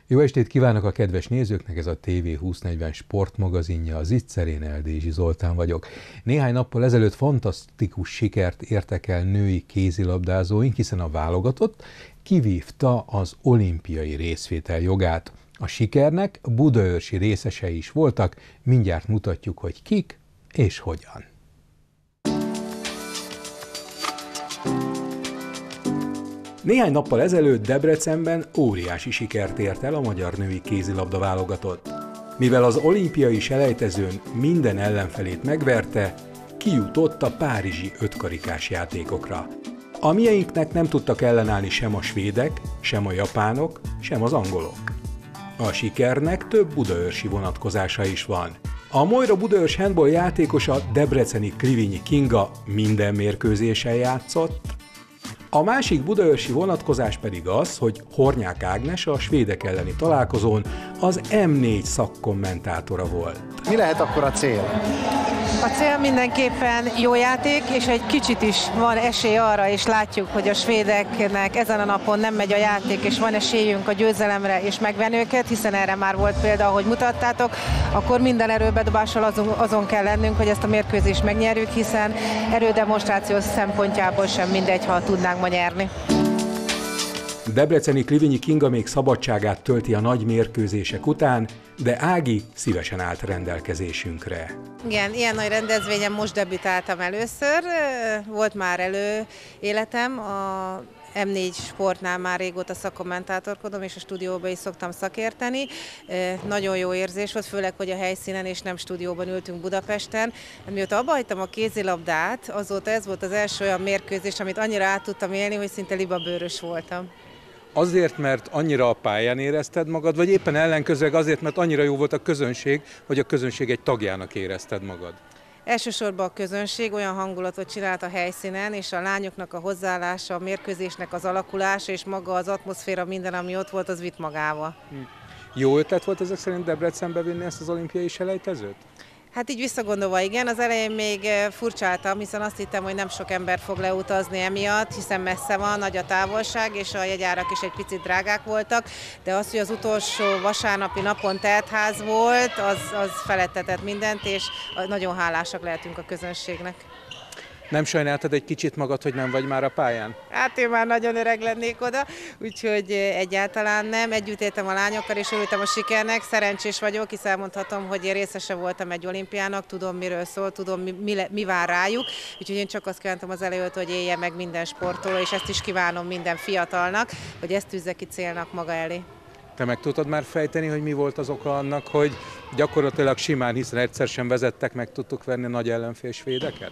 Jó estét kívánok a kedves nézőknek, ez a TV2040 sportmagazinja, az itt Szerén Eldézsi Zoltán vagyok. Néhány nappal ezelőtt fantasztikus sikert értek el női kézilabdázóink, hiszen a válogatott kivívta az olimpiai részvétel jogát. A sikernek budaörsi részesei is voltak, mindjárt mutatjuk, hogy kik és hogyan. Néhány nappal ezelőtt Debrecenben óriási sikert ért el a magyar női kézilabda válogatott. Mivel az olimpiai selejtezőn minden ellenfelét megverte, kijutott a párizsi ötkarikás játékokra. A mieinknek nem tudtak ellenállni sem a svédek, sem a japánok, sem az angolok. A sikernek több budaörsi vonatkozása is van. A Moira Budaörs handball játékosa, debreceni Klivinyi Kinga minden mérkőzésen játszott. A másik budaörsi vonatkozás pedig az, hogy Hornyák Ágnes a svédek elleni találkozón az M4 szakkommentátora volt. Mi lehet akkor a cél? A cél mindenképpen jó játék, és egy kicsit is van esély arra, és látjuk, hogy a svédeknek ezen a napon nem megy a játék, és van esélyünk a győzelemre és megvenni őket, hiszen erre már volt példa, ahogy mutattátok, akkor minden erőbedobással azon kell lennünk, hogy ezt a mérkőzést megnyerjük, hiszen erődemonstráció szempontjából sem mindegy, ha tudnánk ma nyerni. Debreceni Klivinyi Kinga még szabadságát tölti a nagy mérkőzések után, de Ági szívesen állt rendelkezésünkre. Igen, ilyen nagy rendezvényen most debütáltam először, volt már előéletem, a M4 sportnál már régóta szakkommentátorkodom, és a stúdióban is szoktam szakérteni. Nagyon jó érzés volt, főleg, hogy a helyszínen és nem stúdióban ültünk Budapesten. Mióta abba hagytam a kézilabdát, azóta ez volt az első olyan mérkőzés, amit annyira át tudtam élni, hogy szinte libabőrös voltam. Azért, mert annyira a pályán érezted magad, vagy éppen ellenkezőleg azért, mert annyira jó volt a közönség, hogy a közönség egy tagjának érezted magad? Elsősorban a közönség olyan hangulatot csinált a helyszínen, és a lányoknak a hozzáállása, a mérkőzésnek az alakulása, és maga az atmoszféra, minden, ami ott volt, az vitt magával. Jó ötlet volt ezek szerint Debrecenbe vinni ezt az olimpiai selejtezőt? Hát így visszagondolva igen, az elején még furcsáltam, hiszen azt hittem, hogy nem sok ember fog leutazni emiatt, hiszen messze van, nagy a távolság, és a jegyárak is egy picit drágák voltak, de az, hogy az utolsó vasárnapi napon teltház volt, az feledtetett mindent, és nagyon hálásak lehetünk a közönségnek. Nem sajnáltad egy kicsit magad, hogy nem vagy már a pályán? Hát én már nagyon öreg lennék oda, úgyhogy egyáltalán nem. Együtt éltem a lányokkal, és örültem a sikernek. Szerencsés vagyok, hisz elmondhatom, hogy én részese voltam egy olimpiának, tudom miről szól, tudom mi vár rájuk. Úgyhogy én csak azt kívántam az előtt, hogy élje meg minden sportoló, és ezt is kívánom minden fiatalnak, hogy ezt tűzze ki célnak maga elé. Te meg tudod már fejteni, hogy mi volt az oka annak, hogy gyakorlatilag simán, hiszen egyszer sem vezettek, meg tudtuk venni a nagy ellenfél svédeket?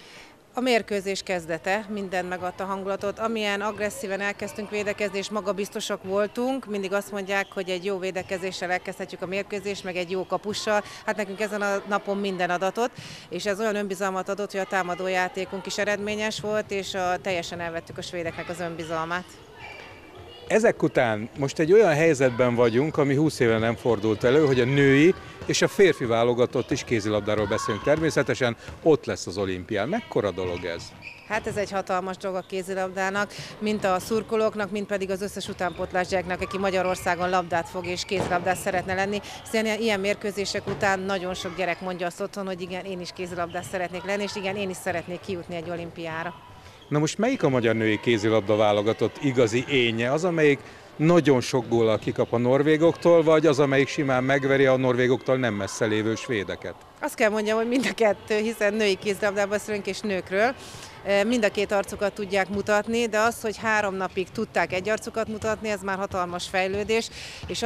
A mérkőzés kezdete minden megadta hangulatot, amilyen agresszíven elkezdtünk védekezni, és magabiztosak voltunk, mindig azt mondják, hogy egy jó védekezéssel elkezdhetjük a mérkőzést, meg egy jó kapussal, hát nekünk ezen a napon minden adatot, és ez olyan önbizalmat adott, hogy a támadójátékunk is eredményes volt, és teljesen elvettük a svédeknek az önbizalmát. Ezek után most egy olyan helyzetben vagyunk, ami 20 éve nem fordult elő, hogy a női és a férfi válogatott is kézilabdáról beszélünk. Természetesen ott lesz az olimpián. Mekkora dolog ez? Hát ez egy hatalmas dolog a kézilabdának, mint a szurkolóknak, mint pedig az összes utánpótlás gyereknek, aki Magyarországon labdát fog és kézilabdás szeretne lenni. Hiszen ilyen mérkőzések után nagyon sok gyerek mondja azt otthon, hogy igen, én is kézilabdás szeretnék lenni, és igen, én is szeretnék kijutni egy olimpiára. Na most melyik a magyar női kézilabda válogatott igazi énje? Az, amelyik nagyon sok góllal kikap a norvégoktól, vagy az, amelyik simán megveri a norvégoktól nem messze lévő svédeket? Azt kell mondjam, hogy mind a kettő, hiszen női kézilabdában beszélünk és nőkről. Mind a két arcukat tudják mutatni, de az, hogy 3 napig tudták egy arcukat mutatni, ez már hatalmas fejlődés, és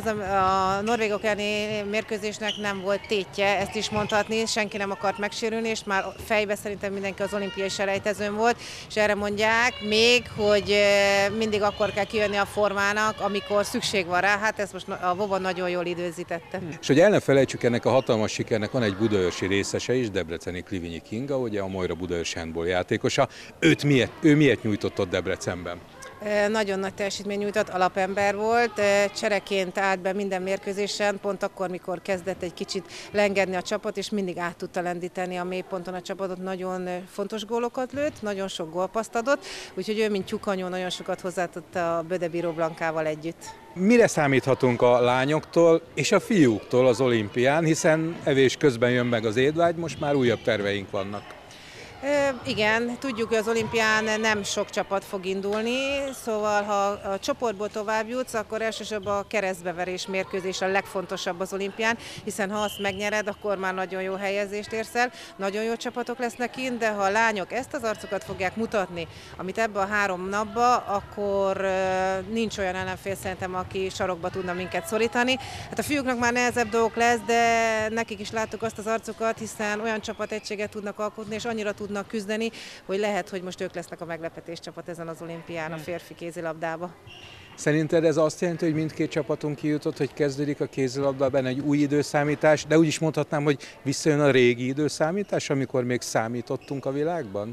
a norvégok elleni mérkőzésnek nem volt tétje, ezt is mondhatni, senki nem akart megsérülni, és már fejbe szerintem mindenki az olimpiai selejtezőn volt, és erre mondják még, hogy mindig akkor kell kijönni a formának, amikor szükség van rá, hát ezt most a Voba nagyon jól időzítette. És hogy el ne felejtsük, ennek a hatalmas sikernek van egy budaörsi részese is, debreceni Klivinyi Kinga, ugye a Moira Budaörs handball játékosa. Ő miért nyújtott ott Debrecenben? Nagyon nagy teljesítmény nyújtott, alapember volt, csereként állt be minden mérkőzésen, pont akkor, mikor kezdett egy kicsit lengedni a csapat, és mindig át tudta lendíteni a mélyponton a csapatot, nagyon fontos gólokat lőtt, nagyon sok gólpasszt adott, úgyhogy ő, mint tyúkanyó, nagyon sokat hozzátett a Böde-Bíró Blankával együtt. Mire számíthatunk a lányoktól és a fiúktól az olimpián, hiszen evés közben jön meg az étvágy, most már újabb terveink vannak. Igen, tudjuk, hogy az olimpián nem sok csapat fog indulni, szóval ha a csoportból tovább jutsz, akkor elsősorban a keresztbeverés mérkőzés a legfontosabb az olimpián, hiszen ha azt megnyered, akkor már nagyon jó helyezést érsz el, nagyon jó csapatok lesznek kint, de ha a lányok ezt az arcukat fogják mutatni, amit ebbe a 3 napba, akkor nincs olyan ellenfél szerintem, aki sarokba tudna minket szorítani. Hát a fiúknak már nehezebb dolgok lesz, de nekik is láttuk azt az arcukat, hiszen olyan csapategységet tudnak alkotni, és annyira tudnak küzdeni, hogy lehet, hogy most ők lesznek a meglepetés csapat ezen az olimpián a férfi kézilabdába. Szerinted ez azt jelenti, hogy mindkét csapatunk kijutott, hogy kezdődik a kézilabdában egy új időszámítás, de úgy is mondhatnám, hogy visszajön a régi időszámítás, amikor még számítottunk a világban?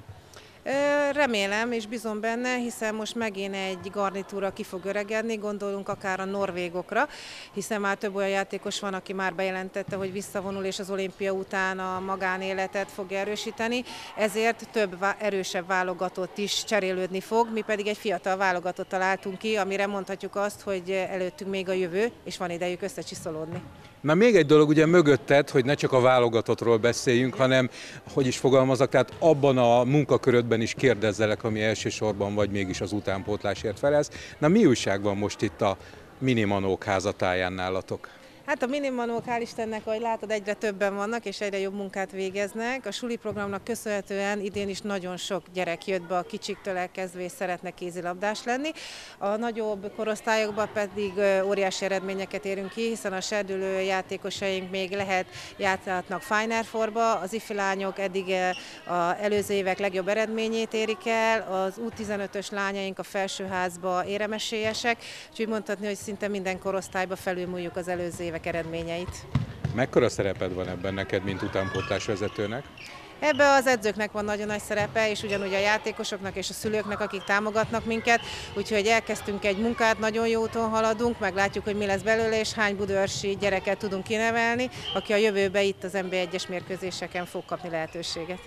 Remélem és bízom benne, hiszen most megint egy garnitúra ki fog öregedni, gondolunk akár a norvégokra, hiszen már több olyan játékos van, aki már bejelentette, hogy visszavonul és az olimpia után a magánéletet fog erősíteni, ezért több erősebb válogatott is cserélődni fog, mi pedig egy fiatal válogatott találtunk ki, amire mondhatjuk azt, hogy előttünk még a jövő, és van idejük összecsiszolódni. Na még egy dolog ugye mögötted, hogy ne csak a válogatottról beszéljünk, hanem, hogy is fogalmazok, tehát abban a munkakörödben is kérdezzelek, ami elsősorban vagy mégis az utánpótlásért felelsz. Na mi újság van most itt a Minimanók házatáján nálatok? Hát a minimanók, hál' Istennek, ahogy látod, egyre többen vannak, és egyre jobb munkát végeznek. A suli programnak köszönhetően idén is nagyon sok gyerek jött be, a kicsiktől elkezdve, és szeretne kézilabdás lenni. A nagyobb korosztályokban pedig óriási eredményeket érünk ki, hiszen a serdülő játékosaink még játszhatnak Final Fourba, az ifi lányok eddig az előző évek legjobb eredményét érik el, az U15-ös lányaink a felsőházba éremesélyesek, úgyhogy mondhatni, hogy szinte minden korosztályba felülmúljuk az előző évek eredményeit. Mekkora szereped van ebben neked, mint utánpótlásvezetőnek? Ebben az edzőknek van nagyon nagy szerepe, és ugyanúgy a játékosoknak és a szülőknek, akik támogatnak minket, úgyhogy elkezdtünk egy munkát, nagyon jó úton haladunk, meglátjuk, hogy mi lesz belőle, és hány budaörsi gyereket tudunk kinevelni, aki a jövőben itt az NB1-es mérkőzéseken fog kapni lehetőséget.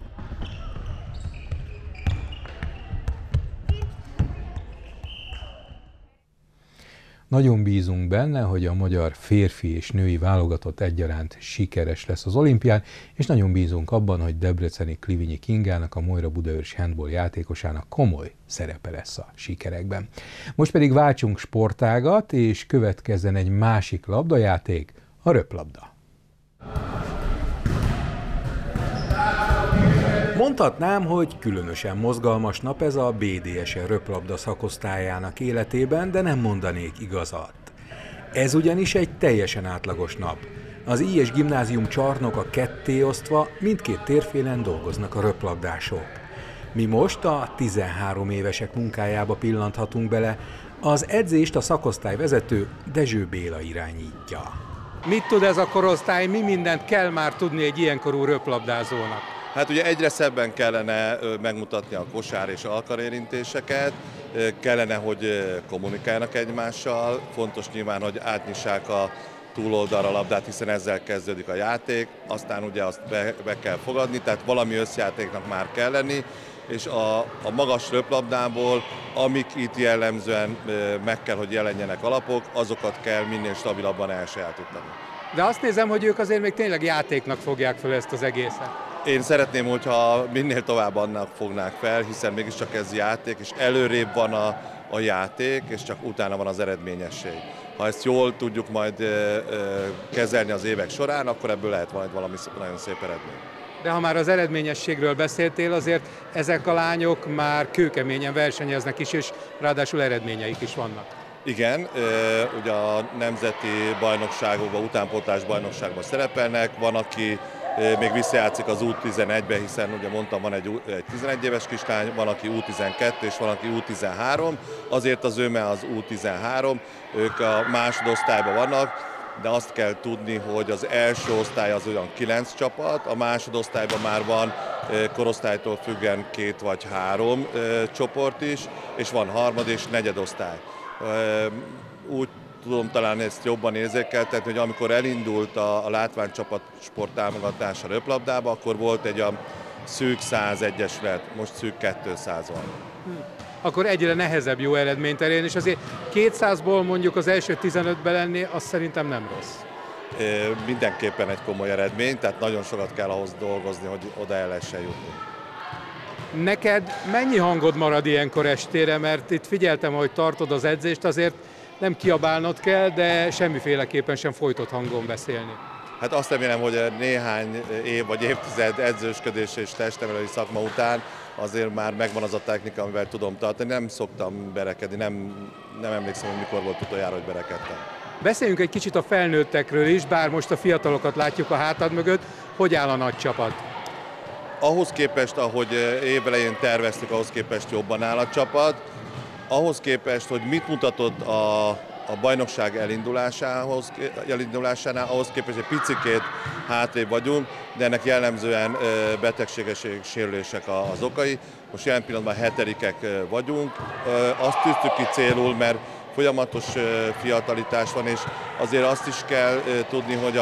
Nagyon bízunk benne, hogy a magyar férfi és női válogatott egyaránt sikeres lesz az olimpián, és nagyon bízunk abban, hogy debreceni Klivinyi Kingának, a Mojra Budaörsi handball játékosának komoly szerepe lesz a sikerekben. Most pedig váltsunk sportágat, és következzen egy másik labdajáték, a röplabda. Mondhatnám, hogy különösen mozgalmas nap ez a BDSE röplabda szakosztályának életében, de nem mondanék igazat. Ez ugyanis egy teljesen átlagos nap. Az I.S. gimnázium csarnoka ketté osztva mindkét térfélen dolgoznak a röplabdások. Mi most a 13 évesek munkájába pillanthatunk bele, az edzést a szakosztályvezető Dezső Béla irányítja. Mit tud ez a korosztály, mi mindent kell már tudni egy ilyenkorú röplabdázónak? Hát ugye egyre szebben kellene megmutatni a kosár és alkarérintéseket, kellene, hogy kommunikáljanak egymással, fontos nyilván, hogy átnyissák a túloldalra a labdát, hiszen ezzel kezdődik a játék, aztán ugye azt be kell fogadni, tehát valami összjátéknak már kell lenni, és a magas röplabdából, amik itt jellemzően meg kell, hogy jelenjenek alapok, azokat kell minél stabilabban elsajátítani. De azt nézem, hogy ők azért még tényleg játéknak fogják fel ezt az egészet. Én szeretném, hogyha minél tovább annak fognák fel, hiszen mégiscsak ez játék, és előrébb van a játék, és csak utána van az eredményesség. Ha ezt jól tudjuk majd kezelni az évek során, akkor ebből lehet majd valami nagyon szép eredmény. De ha már az eredményességről beszéltél, azért ezek a lányok már kőkeményen versenyeznek is, és ráadásul eredményeik is vannak. Igen, ugye a nemzeti bajnokságokban, utánpótlás bajnokságban szerepelnek, van, aki még visszajátszik az U11-be, hiszen ugye mondtam, van egy 11 éves kislány, van, aki U12 és van, aki U13, azért az őme az U13, ők a másodosztályban vannak, de azt kell tudni, hogy az első osztály az olyan 9 csapat, a másodosztályban már van korosztálytól függően 2 vagy 3 csoport is, és van harmad és negyedosztály. Úgy tudom talán ezt jobban érzékeltetni, hogy amikor elindult a látványcsapat sport támogatása röplabdába, akkor volt egy a szűk 100 egyesület, most szűk 200 van. Akkor egyre nehezebb jó eredményt elérni, és azért 200-ból mondjuk az első 15-ben lenni, az szerintem nem rossz. Mindenképpen egy komoly eredmény, tehát nagyon sokat kell ahhoz dolgozni, hogy oda el lehessen jutni. Neked mennyi hangod marad ilyenkor estére, mert itt figyeltem, hogy tartod az edzést, azért nem kiabálnod kell, de semmiféleképpen sem folytott hangon beszélni. Hát azt remélem, hogy néhány év vagy évtized edzősködés és testnevelői szakma után azért már megvan az a technika, amivel tudom tartani. Nem szoktam berekedni, nem emlékszem, hogy mikor volt utoljára, hogy berekedtem. Beszéljünk egy kicsit a felnőttekről is, bár most a fiatalokat látjuk a hátad mögött. Hogy áll a nagy csapat? Ahhoz képest, ahogy évelején terveztük, ahhoz képest jobban áll a csapat. Ahhoz képest, hogy mit mutatott a bajnokság elindulásánál, ahhoz képest egy picikét hátrébb vagyunk, de ennek jellemzően betegséges sérülések az okai. Most jelen pillanatban 7-ek vagyunk. Azt tűztük ki célul, mert folyamatos fiatalitás van, és azért azt is kell tudni, hogy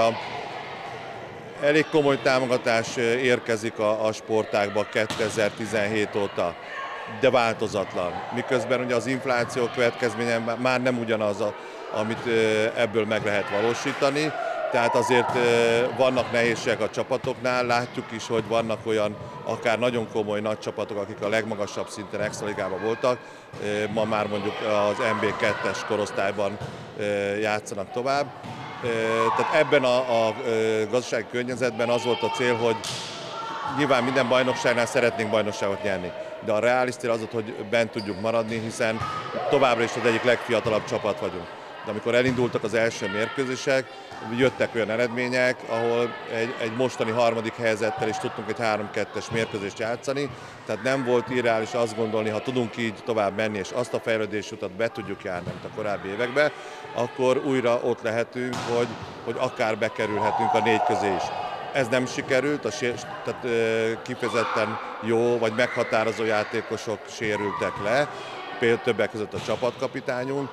elég komoly támogatás érkezik a sportágba 2017 óta, de változatlan. Miközben ugye az infláció következménye már nem ugyanaz, amit ebből meg lehet valósítani, tehát azért vannak nehézségek a csapatoknál, látjuk is, hogy vannak olyan akár nagyon komoly nagy csapatok, akik a legmagasabb szinten extraligában voltak, ma már mondjuk az NB2-es korosztályban játszanak tovább. Tehát ebben a gazdasági környezetben az volt a cél, hogy nyilván minden bajnokságnál szeretnénk bajnokságot nyerni, de a reális cél az volt, hogy bent tudjuk maradni, hiszen továbbra is az egyik legfiatalabb csapat vagyunk. De amikor elindultak az első mérkőzések, jöttek olyan eredmények, ahol egy mostani harmadik helyzettel is tudtunk egy 3-2-es mérkőzést játszani, tehát nem volt irreális azt gondolni, ha tudunk így tovább menni, és azt a fejlődési utat be tudjuk járni, mint a korábbi években, akkor újra ott lehetünk, hogy akár bekerülhetünk a 4 közé is. Ez nem sikerült, tehát kifejezetten jó vagy meghatározó játékosok sérültek le, például többek között a csapatkapitányunk,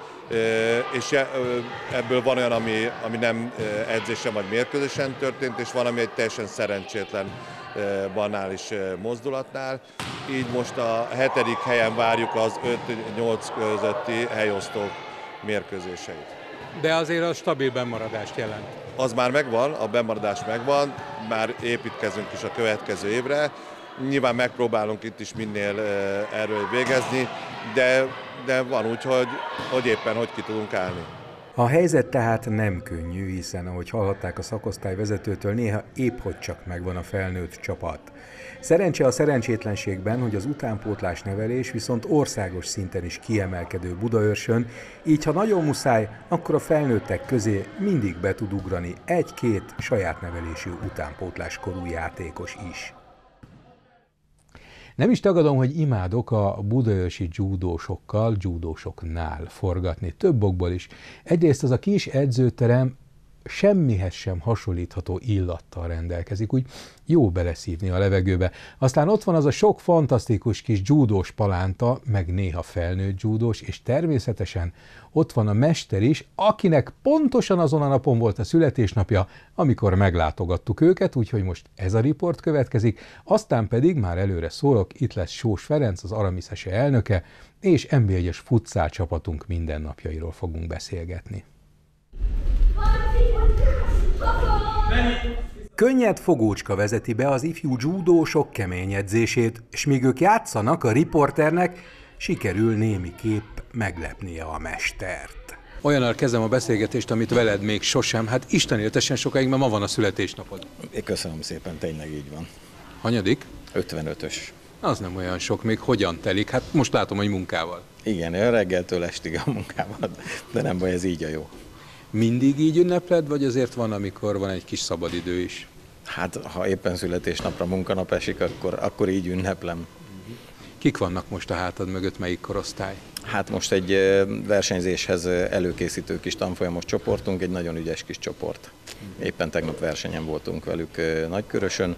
és ebből van olyan, ami nem edzésen vagy mérkőzésen történt, és van, ami egy teljesen szerencsétlen banális mozdulatnál. Így most a 7. helyen várjuk az 5-8 közötti helyosztók mérkőzéseit. De azért az stabil bennmaradást jelent. Az már megvan, a bennmaradás megvan, már építkezünk is a következő évre. Nyilván megpróbálunk itt is minél erről végezni, de van úgy, hogy éppen hogy ki tudunk állni. A helyzet tehát nem könnyű, hiszen ahogy hallhatták a szakosztály vezetőtől, néha épp hogy csak megvan a felnőtt csapat. Szerencse a szerencsétlenségben, hogy az utánpótlás nevelés viszont országos szinten is kiemelkedő Budaörsön, így ha nagyon muszáj, akkor a felnőttek közé mindig be tud ugrani 1-2 saját nevelésű utánpótláskorú játékos is. Nem is tagadom, hogy imádok a budaörsi dzsúdósoknál forgatni, több okból is. Egyrészt az a kis edzőterem semmihez sem hasonlítható illattal rendelkezik, úgy jó beleszívni a levegőbe. Aztán ott van az a sok fantasztikus kis dzsúdós palánta, meg néha felnőtt dzsúdós, és természetesen ott van a mester is, akinek pontosan azon a napon volt a születésnapja, amikor meglátogattuk őket, úgyhogy most ez a riport következik, aztán pedig már előre szólok, itt lesz Sós Ferenc, az Aramiszese elnöke, és NB1-es futszál csapatunk mindennapjairól fogunk beszélgetni. Könnyed Fogócska vezeti be az ifjú dzsúdósok kemény edzését, és míg ők játszanak, a riporternek sikerül némiképp meglepnie a mestert. Olyannal kezdem a beszélgetést, amit veled még sosem, hát Isten éltessen sokáig, mert ma van a születésnapod. Köszönöm szépen, tényleg így van. Hanyadik? 55-ös. Az nem olyan sok, még hogyan telik? Hát most látom, hogy munkával. Igen, reggeltől estig a munkával, de nem baj, ez így a jó. Mindig így ünnepled, vagy azért van, amikor van egy kis szabadidő is? Hát, ha éppen születésnapra munkanap esik, akkor így ünneplem. Kik vannak most a hátad mögött, melyik korosztály? Hát most egy versenyzéshez előkészítő kis tanfolyamos csoportunk, egy nagyon ügyes kis csoport. Éppen tegnap versenyen voltunk velük Nagykörösön.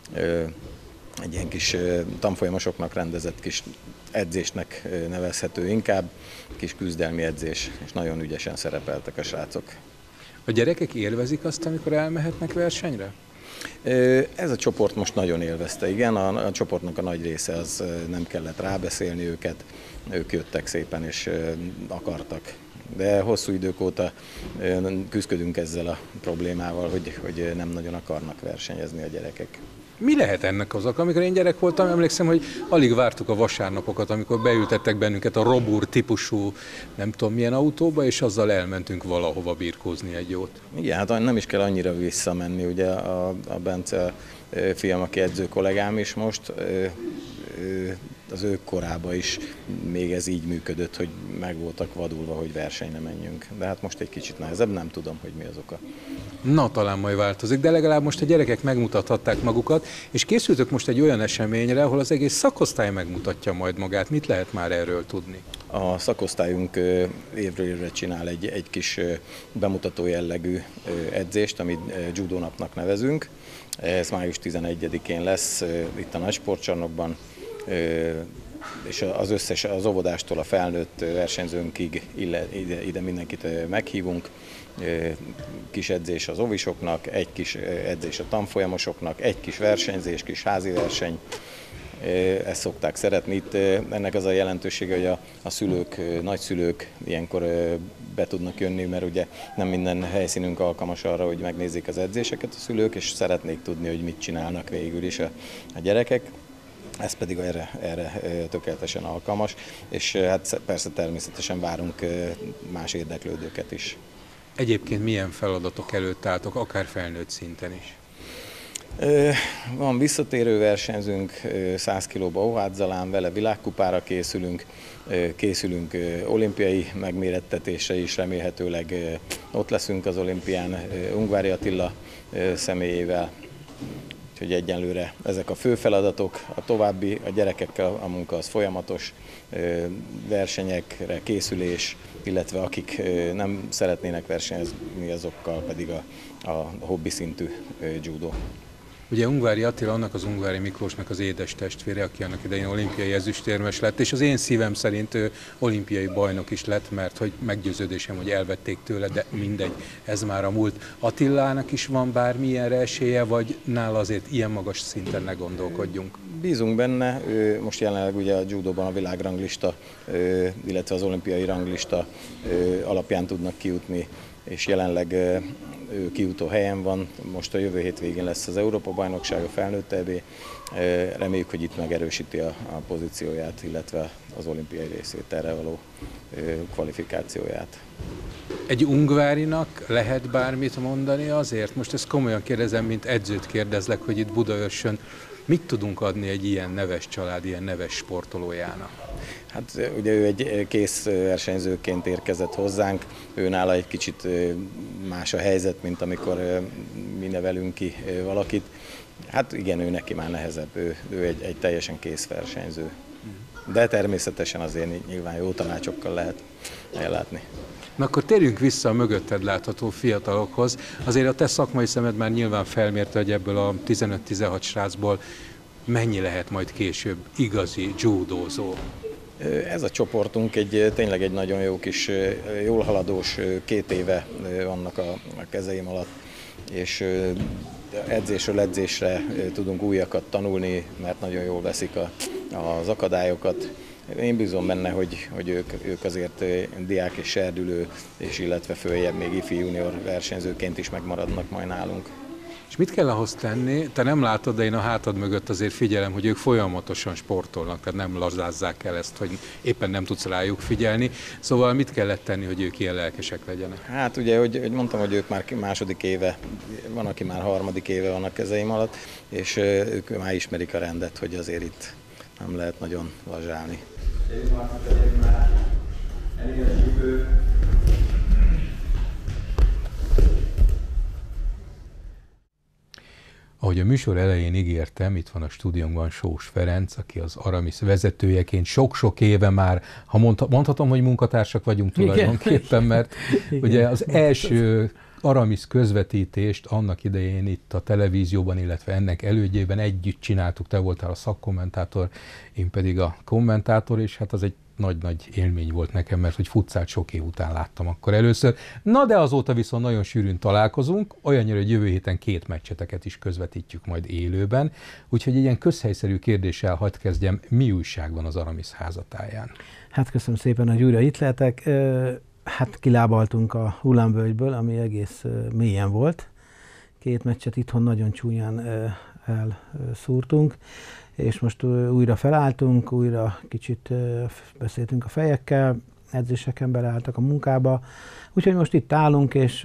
Egy ilyen kis tanfolyamosoknak rendezett kis edzésnek nevezhető inkább, kis küzdelmi edzés, és nagyon ügyesen szerepeltek a srácok. A gyerekek élvezik azt, amikor elmehetnek versenyre? Ez a csoport most nagyon élvezte, igen, a csoportnak a nagy része az nem kellett rábeszélni őket, ők jöttek szépen és akartak. De hosszú idők óta küzdködünk ezzel a problémával, hogy nem nagyon akarnak versenyezni a gyerekek. Mi lehet ennek az oka? Amikor én gyerek voltam, emlékszem, hogy alig vártuk a vasárnapokat, amikor beültettek bennünket a Robur típusú, nem tudom milyen autóba, és azzal elmentünk valahova birkózni egy jót. Igen, hát nem is kell annyira visszamenni, ugye a Bence fiam, aki edző kollégám is most, az ő korában is még ez így működött, hogy meg voltak vadulva, hogy versenyre menjünk. De hát most egy kicsit nehezebb, nem tudom, hogy mi az oka. Na, talán majd változik, de legalább most a gyerekek megmutathatták magukat, és készültök most egy olyan eseményre, ahol az egész szakosztály megmutatja majd magát. Mit lehet már erről tudni? A szakosztályunk évről évre csinál egy kis bemutató jellegű edzést, amit judo napnak nevezünk. Ez május 11-én lesz itt a Nagysportcsarnokban, és az összes, az óvodástól a felnőtt versenyzőnkig ide mindenkit meghívunk. Kis edzés az óvisoknak, egy kis edzés a tanfolyamosoknak, egy kis versenyzés, kis házi verseny. Ezt szokták szeretni. Itt ennek az a jelentősége, hogy a szülők, nagyszülők ilyenkor be tudnak jönni, mert ugye nem minden helyszínünk alkalmas arra, hogy megnézzék az edzéseket a szülők, és szeretnék tudni, hogy mit csinálnak végül is a gyerekek. Ez pedig erre tökéletesen alkalmas, és hát persze természetesen várunk más érdeklődőket is. Egyébként milyen feladatok előtt álltok, akár felnőtt szinten is? Van visszatérő versenyzünk, 100 kilóba Óhádzalán, vele világkupára készülünk olimpiai megmérettetésre is, remélhetőleg ott leszünk az olimpián Ungvári Attila személyével. Úgyhogy egyenlőre ezek a fő feladatok, a további, a gyerekekkel a munka az folyamatos, versenyekre készülés, illetve akik nem szeretnének versenyezni, azokkal pedig a hobbi szintű judo. Ugye Ungvári Attila, annak az Ungvári Miklósnak az édes testvére, aki annak idején olimpiai ezüstérmes lett, és az én szívem szerint ő olimpiai bajnok is lett, mert hogy meggyőződésem, hogy elvették tőle, de mindegy, ez már a múlt. Attilának is van bármilyenre esélye, vagy nála azért ilyen magas szinten ne gondolkodjunk? Bízunk benne, most jelenleg ugye a judóban a világranglista, illetve az olimpiai ranglista alapján tudnak kijutni, és jelenleg kijutó helyen van. Most a jövő hétvégén lesz az Európa-bajnok, a felnőtt EB. Reméljük, hogy itt megerősíti a pozícióját, illetve az olimpiai részvételre való kvalifikációját. Egy ungvárinak lehet bármit mondani azért? Most ezt komolyan kérdezem, mint edzőt kérdezlek, hogy itt Budaörsön mit tudunk adni egy ilyen neves család, ilyen neves sportolójának? Hát ugye ő egy kész versenyzőként érkezett hozzánk, ő nála egy kicsit más a helyzet, mint amikor mi nevelünk ki valakit. Hát igen, ő neki már nehezebb, ő egy teljesen kész versenyző. De természetesen azért nyilván jó tanácsokkal lehet ellátni. Na akkor térjünk vissza a mögötted látható fiatalokhoz. Azért a te szakmai szemed már nyilván felmérte, hogy ebből a 15-16 srácból mennyi lehet majd később igazi judózó. Ez a csoportunk tényleg egy nagyon jó kis, jól haladós 2 éve vannak a kezeim alatt, és edzésről edzésre tudunk újakat tanulni, mert nagyon jól veszik az akadályokat. Én bízom benne, hogy ők azért diák és serdülő, és illetve följebb még ifi junior versenyzőként is megmaradnak majd nálunk. És mit kell ahhoz tenni? Te nem látod, de én a hátad mögött azért figyelem, hogy ők folyamatosan sportolnak, tehát nem lazázzák el ezt, hogy éppen nem tudsz rájuk figyelni. Szóval mit kellett tenni, hogy ők ilyen lelkesek legyenek? Hát ugye, hogy mondtam, hogy ők már második éve, van, aki már harmadik éve van a kezeim alatt, és ők már ismerik a rendet, hogy azért itt nem lehet nagyon lazsálni. A Ahogy a műsor elején ígértem, itt van a stúdiónkban Sós Ferenc, aki az Aramis vezetőjeként sok-sok éve már, ha mondhatom, hogy munkatársak vagyunk tulajdonképpen, mert ugye az első Aramis közvetítést annak idején itt a televízióban, illetve ennek elődjében együtt csináltuk, te voltál a szakkommentátor, én pedig a kommentátor, és hát az egy nagy-nagy élmény volt nekem, mert hogy futszált sok év után láttam akkor először. Na de azóta viszont nagyon sűrűn találkozunk, olyannyira, hogy jövő héten 2 meccseteket is közvetítjük majd élőben, úgyhogy egy ilyen közhelyszerű kérdéssel hadd kezdjem, mi újság van az Aramis házatáján? Hát köszönöm szépen, hogy újra itt lehetek. Hát kilábaltunk a hullámvölgyből, ami egész mélyen volt. 2 meccset itthon nagyon csúnyán elszúrtunk, és most újra felálltunk, újra kicsit beszéltünk a fejekkel, edzéseken beleálltak a munkába, úgyhogy most itt állunk, és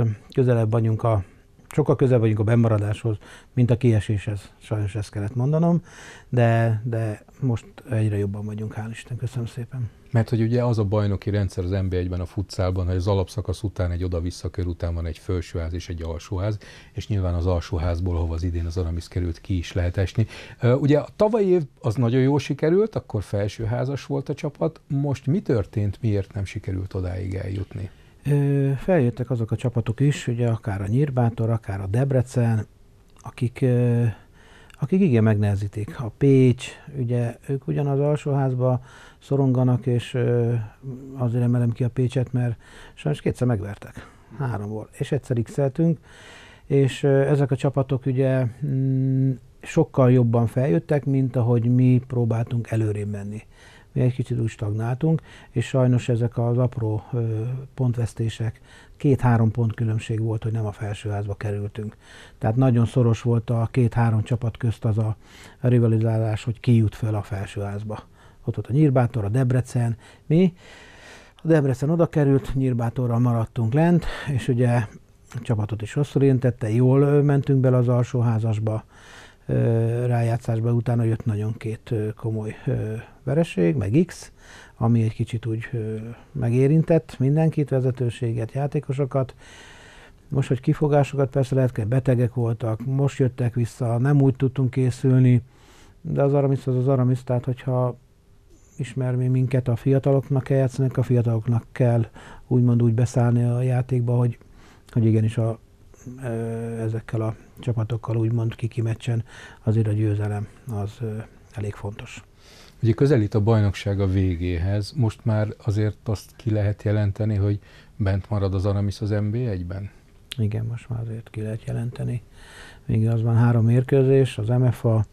sokkal közelebb vagyunk a bennmaradáshoz, mint a kieséshez. Sajnos ezt kellett mondanom, de most egyre jobban vagyunk, hál' Isten, köszönöm szépen. Mert hogy ugye az a bajnoki rendszer az NB1-ben, a futszálban, hogy az alapszakasz után egy oda-vissza kör után van egy felsőház és egy alsóház, és nyilván az alsóházból, hova az idén az Aramis került, ki is lehet esni. Ugye a tavalyi év az nagyon jól sikerült, akkor felsőházas volt a csapat. Most mi történt, miért nem sikerült odáig eljutni? Feljöttek azok a csapatok is, ugye akár a Nyírbátor, akár a Debrecen, akik igen megnehezítik. A Pécs, ugye ők ugyanaz alsóházba szoronganak, és azért emelem ki a Pécset, mert sajnos 2-szer megvertek, 3-ból, és egyszer x-eltünk, és ezek a csapatok ugye sokkal jobban feljöttek, mint ahogy mi próbáltunk előrébb menni. Mi egy kicsit úgy stagnáltunk, és sajnos ezek az apró pontvesztések, 2-3 pont különbség volt, hogy nem a felsőházba kerültünk. Tehát nagyon szoros volt a 2-3 csapat közt az a rivalizálás, hogy ki jut föl a felsőházba. Ott volt a Nyírbátor, a Debrecen, mi. A Debrecen oda került, Nyírbátorral maradtunk lent, és ugye a csapatot is rosszul érintette, jól mentünk bele az alsóházasba, rájátszásba, utána jött nagyon 2 komoly vereség, meg X, ami egy kicsit úgy megérintett mindenkit, vezetőséget, játékosokat. Most, hogy kifogásokat, persze lehet, hogy betegek voltak, most jöttek vissza, nem úgy tudtunk készülni, de az Aramis az Aramis, tehát hogyha ismer minket, a fiataloknak kell játszani, a fiataloknak kell úgymond úgy beszállni a játékba, hogy igenis ezekkel a csapatokkal úgymond kiki-meccsen azért a győzelem az elég fontos. Ugye közelít a bajnokság a végéhez, most már azért azt ki lehet jelenteni, hogy bent marad az Aramis az NB1-ben? Igen, most már azért ki lehet jelenteni. Még az van 3 mérkőzés, az MFA,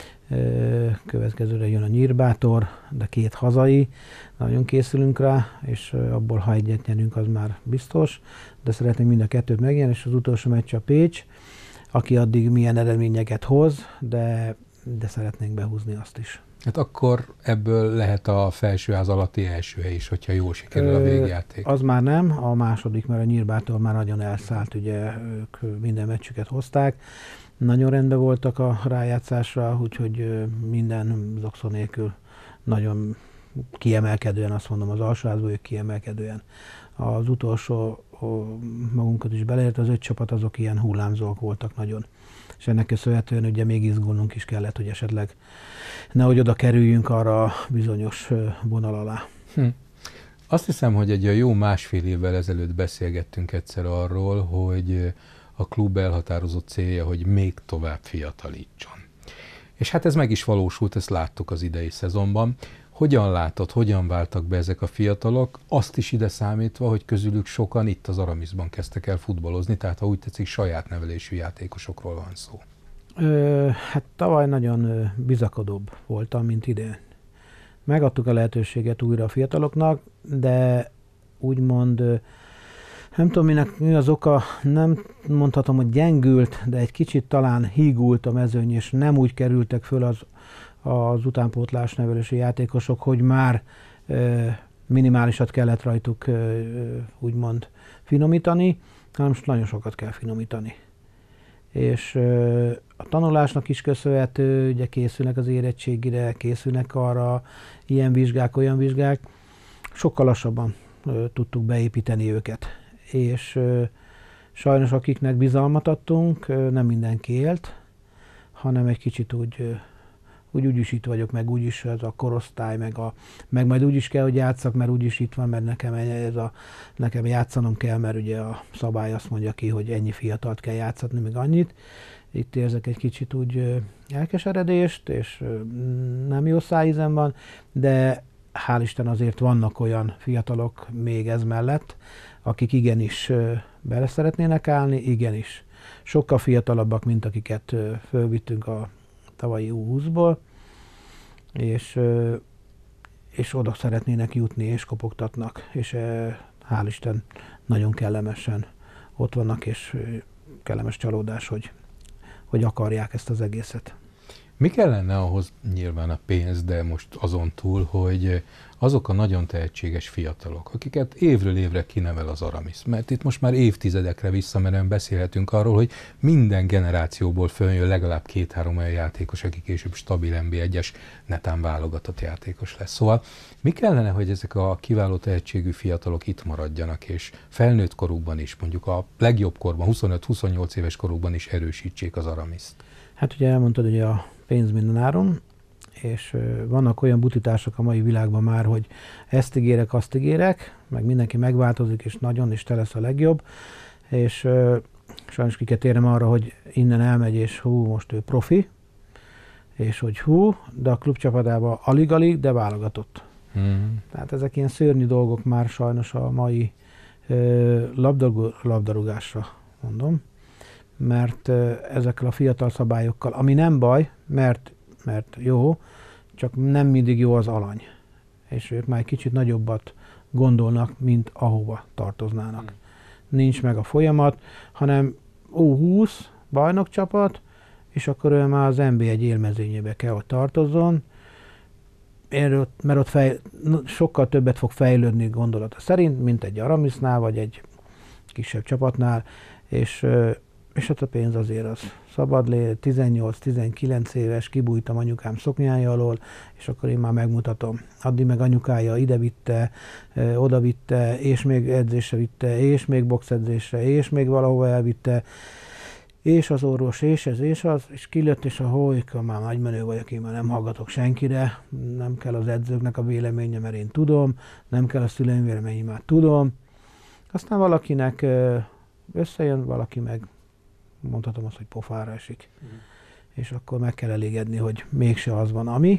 következőre jön a Nyírbátor, de 2 hazai, nagyon készülünk rá, és abból, ha egyet nyerünk, az már biztos, de szeretnénk mind a 2-t megnyerni, és az utolsó meccs a Pécs, aki addig milyen eredményeket hoz, de szeretnénk behúzni azt is. Hát akkor ebből lehet a felsőház alatti első hely is, hogyha jól sikerül a végjáték. Az már nem, a második, mert a Nyírbátor már nagyon elszállt, ugye ők minden meccsüket hozták. Nagyon rendben voltak a rájátszásra, úgyhogy minden zokszó nélkül nagyon kiemelkedően, azt mondom, az alsóházból ők kiemelkedően. Az utolsó, magunkat is beleért, az 5 csapat azok ilyen hullámzók voltak nagyon. És ennek köszönhetően ugye még izgulnunk is kellett, hogy esetleg nehogy oda kerüljünk arra a bizonyos vonal alá. Azt hiszem, hogy egy jó 1,5 évvel ezelőtt beszélgettünk egyszer arról, hogy a klub elhatározott célja, hogy még tovább fiatalítson. És hát ez meg is valósult, ezt láttuk az idei szezonban. Hogyan látod, hogyan váltak be ezek a fiatalok, azt is ide számítva, hogy közülük sokan itt az Aramisban kezdtek el futballozni, tehát ha úgy tetszik, saját nevelésű játékosokról van szó. Hát tavaly nagyon bizakodóbb voltam, mint idén. Megadtuk a lehetőséget újra a fiataloknak, de úgymond nem tudom, mi az oka, nem mondhatom, hogy gyengült, de egy kicsit talán hígult a mezőny, és nem úgy kerültek föl az utánpótlás nevelési játékosok, hogy már minimálisat kellett rajtuk úgymond finomítani, hanem most nagyon sokat kell finomítani. És a tanulásnak is köszönhető, ugye készülnek az érettségire, készülnek arra, ilyen vizsgák, olyan vizsgák, sokkal lassabban tudtuk beépíteni őket. És sajnos akiknek bizalmat adtunk, nem mindenki élt, hanem egy kicsit úgyis itt vagyok, meg úgyis ez a korosztály, meg majd úgyis kell, hogy játszak, mert úgyis itt van, mert nekem játszanom kell, mert ugye a szabály azt mondja ki, hogy ennyi fiatalt kell játszatni, meg annyit. Itt érzek egy kicsit úgy elkeseredést, és nem jó szájízem van, de hál' Isten azért vannak olyan fiatalok még ez mellett, akik igenis bele szeretnének állni, igenis. Sokkal fiatalabbak, mint akiket fölvittünk a tavalyi U20-ból, és oda szeretnének jutni, és kopogtatnak, és hál' Isten nagyon kellemesen ott vannak, és kellemes csalódás, hogy akarják ezt az egészet. Mi kellene ahhoz, nyilván a pénz, de most azon túl, hogy azok a nagyon tehetséges fiatalok, akiket évről évre kinevel az Aramis, mert itt most már évtizedekre visszamenően beszélhetünk arról, hogy minden generációból följön legalább 2-3 olyan játékos, aki később stabil NB1-es, netán válogatott játékos lesz. Szóval mi kellene, hogy ezek a kiváló tehetségű fiatalok itt maradjanak, és felnőtt korukban is, mondjuk a legjobb korban, 25-28 éves korukban is erősítsék az Aramiszt? Hát ugye elmondtad, hogy a pénz minden áron, és vannak olyan butitások a mai világban már, hogy ezt ígérek, azt ígérek, meg mindenki megváltozik, és nagyon, és te lesz a legjobb, és sajnos ki kell térnem arra, hogy innen elmegy, és most ő profi, és hogy de a klubcsapatában alig-alig, de válogatott. Tehát ezek ilyen szörnyű dolgok már sajnos a mai labdarúgásra, mondom, mert ezekkel a fiatal szabályokkal, ami nem baj, mert jó, csak nem mindig jó az alany. És ők már egy kicsit nagyobbat gondolnak, mint ahova tartoznának. Nincs meg a folyamat, hanem U20 bajnokcsapat, és akkor ő már az NB1 élmezőnyébe kell, hogy tartozzon, mert ott sokkal többet fog fejlődni gondolata szerint, mint egy Aramisnál, vagy egy kisebb csapatnál, és hát a pénz azért az szabad lé, 18-19 éves, kibújtam anyukám szoknyája alól, és akkor én már megmutatom. Addig meg anyukája ide vitte, oda vitte, és még edzésre vitte, és még boxedzésre, és még valahova elvitte, és az orvos, és ez, és az, és kilőtt, és már nagy menő vagyok, én már nem hallgatok senkire, nem kell az edzőknek a véleménye, mert én tudom, nem kell a szüleim véleménye, már tudom. Aztán valakinek összejön, valaki meg mondhatom azt, hogy pofára esik. És akkor meg kell elégedni, hogy mégse az van, ami.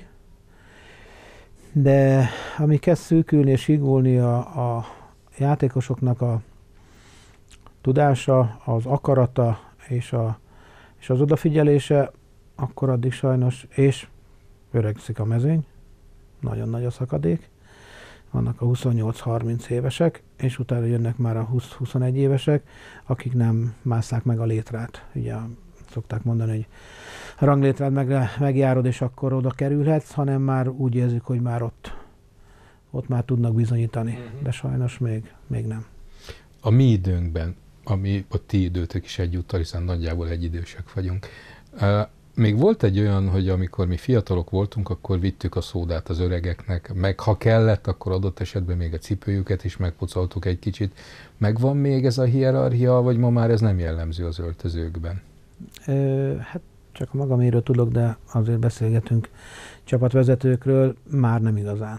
De ami kezd szűkülni és higulni a játékosoknak a tudása, az akarata és az odafigyelése, akkor addig sajnos, és öregszik a mezőny, nagyon nagy a szakadék. Vannak a 28-30 évesek, és utána jönnek már a 20-21 évesek, akik nem másszák meg a létrát. Ugye szokták mondani, hogy a ranglétrát megjárod, és akkor oda kerülhetsz, hanem már úgy érzik, hogy már ott már tudnak bizonyítani, de sajnos még nem. A mi időnkben, ami a ti időtök is egyúttal, hiszen nagyjából egyidősek vagyunk, még volt egy olyan, hogy amikor mi fiatalok voltunk, akkor vittük a szódát az öregeknek, meg ha kellett, akkor adott esetben még a cipőjüket is megpucoltuk egy kicsit. Megvan még ez a hierarchia, vagy ma már ez nem jellemző az öltözőkben? Hát csak a magaméről tudok, de azért beszélgetünk csapatvezetőkről, már nem igazán.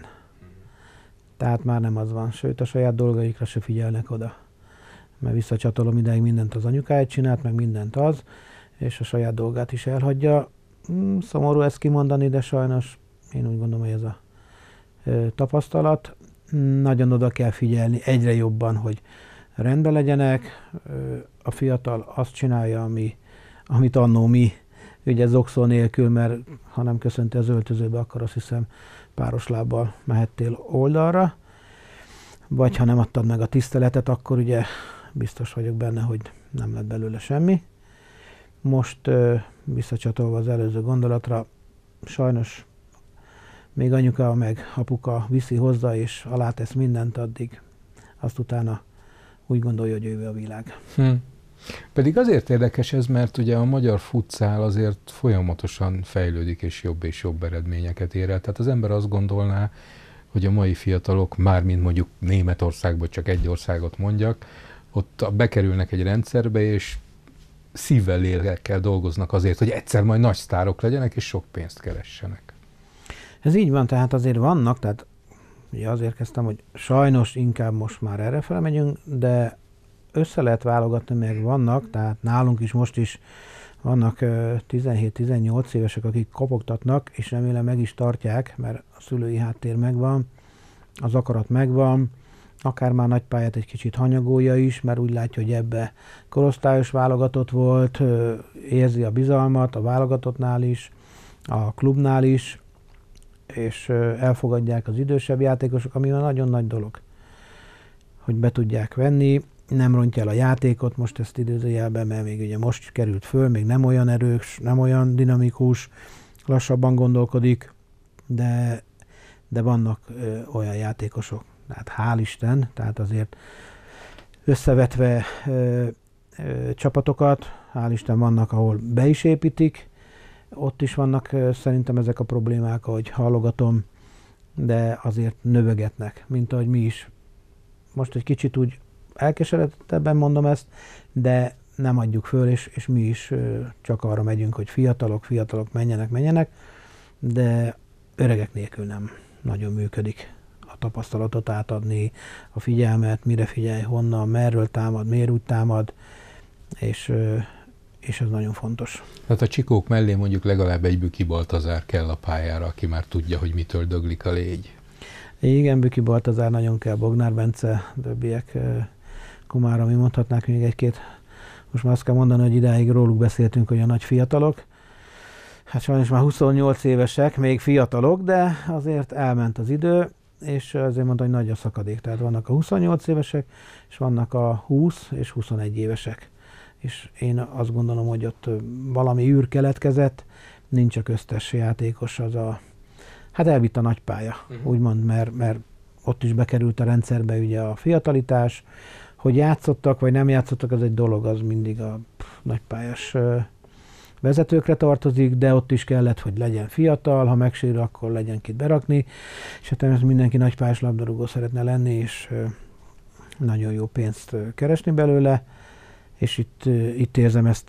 Tehát már nem az van, sőt a saját dolgaikra se figyelnek oda. Mert visszacsatolom ideig, mindent az anyukája csinált, meg mindent az, és a saját dolgát is elhagyja. Szomorú ezt kimondani, de sajnos én úgy gondolom, hogy ez a tapasztalat. Nagyon oda kell figyelni egyre jobban, hogy rendben legyenek. A fiatal azt csinálja, amit annó mi, ugye zokszó nélkül, mert ha nem köszönti az öltözőbe, akkor azt hiszem páros lábbal mehettél oldalra. Vagy ha nem adtad meg a tiszteletet, akkor ugye biztos vagyok benne, hogy nem lett belőle semmi. Most visszacsatolva az előző gondolatra, sajnos még anyuka meg apuka viszi hozzá, és alátesz mindent, addig azt utána úgy gondolja, hogy ő a világ. Pedig azért érdekes ez, mert ugye a magyar futszál azért folyamatosan fejlődik, és jobb eredményeket ér el. Tehát az ember azt gondolná, hogy a mai fiatalok, mármint mondjuk Németországban, csak egy országot mondjak, ott bekerülnek egy rendszerbe, és szívvel, lélekkel dolgoznak azért, hogy egyszer majd nagy sztárok legyenek, és sok pénzt keressenek. Ez így van, tehát azért vannak, tehát ugye azért kezdtem, hogy sajnos inkább most már errefele megyünk, de össze lehet válogatni, meg vannak, tehát nálunk is most is vannak 17-18 évesek, akik kopogtatnak, és remélem meg is tartják, mert a szülői háttér megvan, az akarat megvan, akár már nagypályát egy kicsit hanyagolja is, mert úgy látja, hogy ebbe korosztályos válogatott volt, érzi a bizalmat a válogatottnál is, a klubnál is, és elfogadják az idősebb játékosok, ami nagyon nagy dolog, hogy be tudják venni, nem rontja el a játékot, most ezt időzőjelben, mert még ugye most került föl, még nem olyan erős, nem olyan dinamikus, lassabban gondolkodik, de vannak olyan játékosok, tehát hál' Isten, tehát azért összevetve csapatokat, hál' Isten vannak, ahol be is építik, ott is vannak szerintem ezek a problémák, ahogy hallogatom, de azért növögetnek, mint ahogy mi is. Most egy kicsit úgy elkeseredettebben mondom ezt, de nem adjuk föl, és mi is csak arra megyünk, hogy fiatalok menjenek, de öregek nélkül nem nagyon működik a tapasztalatot átadni, a figyelmet, mire figyelj, honnan, merről támad, miért úgy támad, és ez nagyon fontos. Tehát a csikók mellé mondjuk legalább egy Büki Baltazár kell a pályára, aki már tudja, hogy mitől döglik a légy. Igen, Büki Baltazár nagyon kell, Bognár Bence, többiek, Komára, mi mondhatnánk még egy-két, most már azt kell mondani, hogy idáig róluk beszéltünk, hogy a nagy fiatalok. Hát sajnos már 28 évesek, még fiatalok, de azért elment az idő, és azért mondta, hogy nagy a szakadék. Tehát vannak a 28 évesek, és vannak a 20 és 21 évesek. És én azt gondolom, hogy ott valami űr keletkezett, nincs a köztes játékos, hát elvitt a nagypálya, úgymond, mert ott is bekerült a rendszerbe ugye a fiatalitás, hogy játszottak, vagy nem játszottak, az egy dolog, az mindig a nagypályás vezetőkre tartozik, de ott is kellett, hogy legyen fiatal, ha megsérül, akkor legyen kit berakni, és hát természetesen mindenki nagypályás labdarúgó szeretne lenni, és nagyon jó pénzt keresni belőle, és itt érzem ezt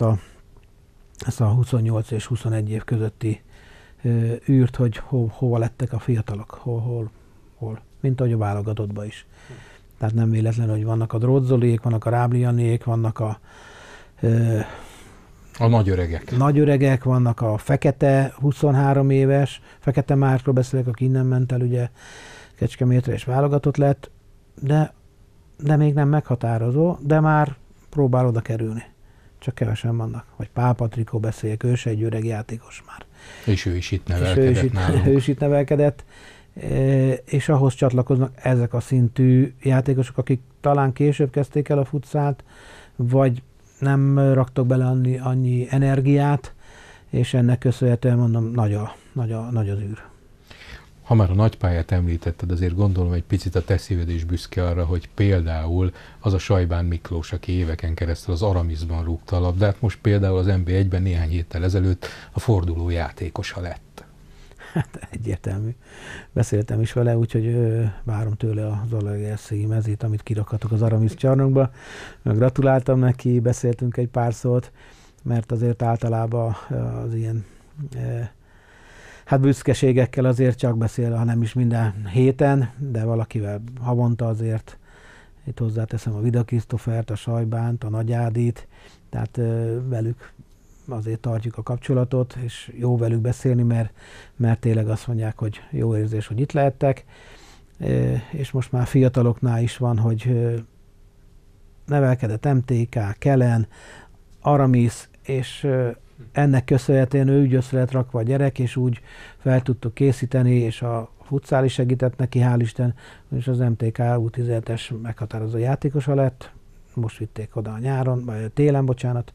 a 28 és 21 év közötti űrt, hogy hova lettek a fiatalok, hol, mint ahogy a válogatottban is. Tehát nem véletlen, hogy vannak a Drótzoliék, vannak a Ráblianék, vannak a nagy öregek, vannak a Fekete 23 éves, Fekete Márkról beszélek, aki innen ment el, ugye Kecskemétre és válogatott lett, de még nem meghatározó, de már próbál oda kerülni. Csak kevesen vannak. Vagy Pál Patrikó beszéljek, ő se egy öreg játékos már. És ő is itt nevelkedett nálunk. Ő is itt nevelkedett, és ahhoz csatlakoznak ezek a szintű játékosok, akik talán később kezdték el a futszált, vagy nem raktak bele annyi energiát, és ennek köszönhetően mondom, nagy az űr. Ha már a nagypályát említetted, azért gondolom egy picit a te szíved is büszke arra, hogy például az a Sajbán Miklós, aki éveken keresztül az Aramisban rúgta a labdát, most például az NB1-ben néhány héttel ezelőtt a forduló játékosa lett. Hát egyértelmű. Beszéltem is vele, úgyhogy várom tőle az Zalaegerszegi mezét, amit kirakhatok az Aramis csarnokba. Gratuláltam neki, beszéltünk egy pár szót, mert azért általában az ilyen hát büszkeségekkel azért csak beszél, ha nem is minden héten, de valakivel havonta azért. Itt hozzáteszem a Vida Krisztofert, a Sajbánt, a Nagy Ádit, tehát velük azért tartjuk a kapcsolatot, és jó velük beszélni, mert tényleg azt mondják, hogy jó érzés, hogy itt lehettek, és most már fiataloknál is van, hogy nevelkedett MTK, Kelen, Aramis, és ennek köszönhetően ő úgy össze lett rakva a gyerek, és úgy fel tudtuk készíteni, és a futszál is segített neki, hál' Isten, és az MTK U17-es meghatározó játékosa lett, most vitték oda a nyáron, vagy télen, bocsánat,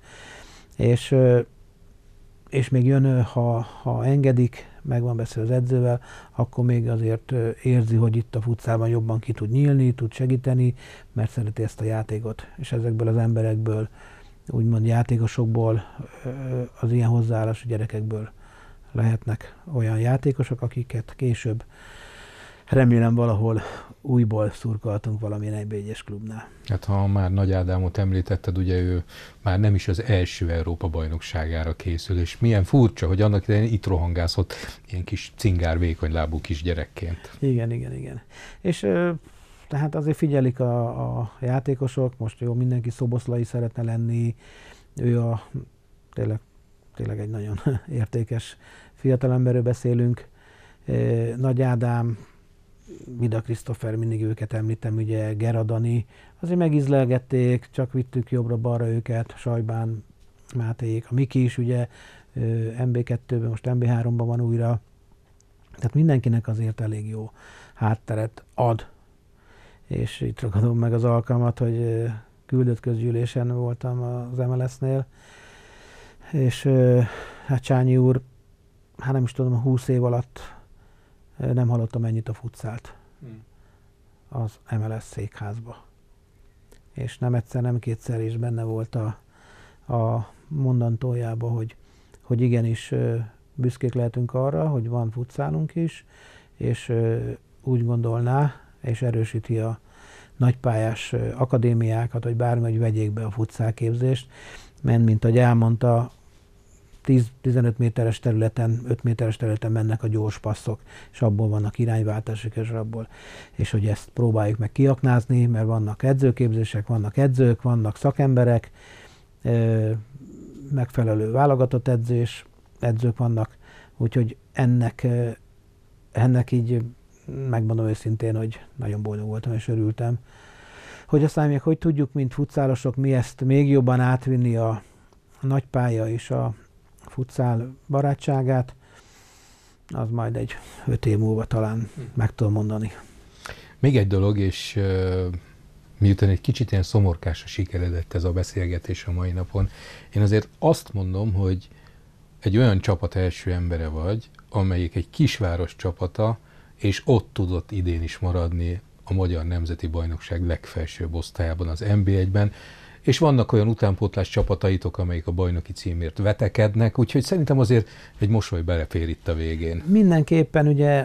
és még jön, ha engedik, meg van beszél az edzővel, akkor még azért érzi, hogy itt a futszálban jobban ki tud nyílni, tud segíteni, mert szereti ezt a játékot, és ezekből az emberekből, úgymond játékosokból, az ilyen hozzáállású gyerekekből lehetnek olyan játékosok, akiket később remélem valahol újból szurkoltunk valamilyen NB1-es klubnál. Hát ha már Nagy Ádámot említetted, ugye ő már nem is az első Európa-bajnokságára készül, és milyen furcsa, hogy annak idején itt rohangászott ilyen kis cingár, vékony lábú kis gyerekként. Igen. És tehát azért figyelik a játékosok, most jó, mindenki Szoboszlai szeretne lenni, ő tényleg egy nagyon értékes fiatalemberről beszélünk, Nagy Ádám, Vida Krisztófer, mindig őket említem, ugye Gera Dani, azért megízlelgették, csak vittük jobbra-balra őket, Sajbán Mátéék, a Miki is ugye MB2-ben, most MB3-ban van újra, tehát mindenkinek azért elég jó hátteret ad. És itt ragadom meg az alkalmat, hogy küldött közgyűlésen voltam az MLS-nél, és hát Csányi úr, hát nem is tudom, 20 év alatt nem hallottam ennyit a futszált az MLS székházba. És nem egyszer, nem kétszer is benne volt a mondantójába, hogy igenis büszkék lehetünk arra, hogy van futszálunk is, és úgy gondolná, és erősíti a nagypályás akadémiákat, vagy bármi, hogy vegyék be a futszálképzést, mert mint ahogy elmondta, 10-15 méteres területen, 5 méteres területen mennek a gyors passzok, és abból vannak irányváltások, és hogy ezt próbáljuk meg kiaknázni, mert vannak edzőképzések, vannak edzők, vannak szakemberek, megfelelő válogatott edzők vannak, úgyhogy ennek így megmondom őszintén, hogy nagyon boldog voltam és örültem, hogy aztán még hogy tudjuk, mint futszálosok, mi ezt még jobban átvinni a nagypálya és a futszál barátságát, az majd egy 5 év múlva talán meg tudom mondani. Még egy dolog, és miután egy kicsit ilyen szomorkásra sikeredett ez a beszélgetés a mai napon, én azért azt mondom, hogy egy olyan csapat első embere vagy, amelyik egy kisváros csapata, és ott tudott idén is maradni a Magyar Nemzeti Bajnokság legfelsőbb osztályában, az NB1-ben, és vannak olyan utánpótlás csapataitok, amelyik a bajnoki címért vetekednek, úgyhogy szerintem azért egy mosoly belefér itt a végén. Mindenképpen ugye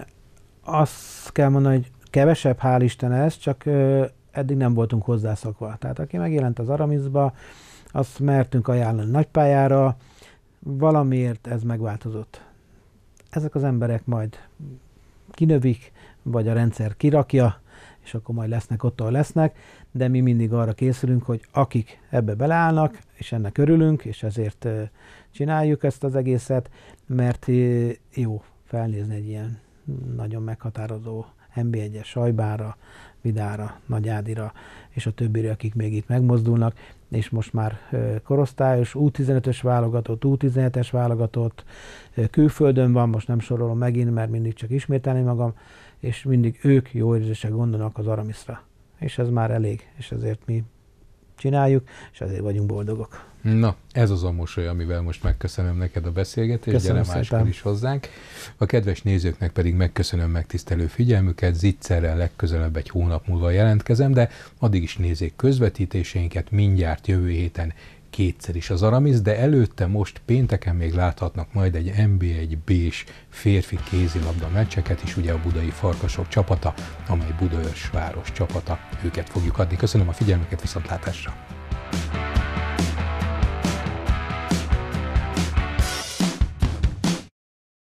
azt kell mondani, hogy kevesebb, hál' Isten ez, csak eddig nem voltunk hozzászokva. Tehát aki megjelent az Aramisba, azt mertünk ajánlani nagypályára, valamiért ez megváltozott. Ezek az emberek majd kinövik, vagy a rendszer kirakja, és akkor majd lesznek ott, ahol lesznek, de mi mindig arra készülünk, hogy akik ebbe beleállnak, és ennek örülünk, és ezért csináljuk ezt az egészet, mert jó felnézni egy ilyen nagyon meghatározó NB1-es Sajbára, Vidára, Nagy Ádira, és a többire, akik még itt megmozdulnak, és most már korosztályos, U15-ös válogatott, U17-es válogatott, külföldön van, most nem sorolom megint, mert mindig csak ismételni magam, és mindig ők jó érzések gondolnak az Aramisra. És ez már elég, és ezért mi csináljuk, és ezért vagyunk boldogok. Na, ez az a mosoly, amivel most megköszönöm neked a beszélgetést, gyere máskor is hozzánk. A kedves nézőknek pedig megköszönöm megtisztelő figyelmüket, Zitzerrel legközelebb egy hónap múlva jelentkezem, de addig is nézzék közvetítéseinket, mindjárt jövő héten kétszer is az Aramis, de előtte most pénteken még láthatnak majd egy NB1B-s férfi kézilabda meccseket is, ugye a budai Farkasok csapata, amely Budaörs város csapata. Őket fogjuk adni. Köszönöm a figyelmüket, viszontlátásra!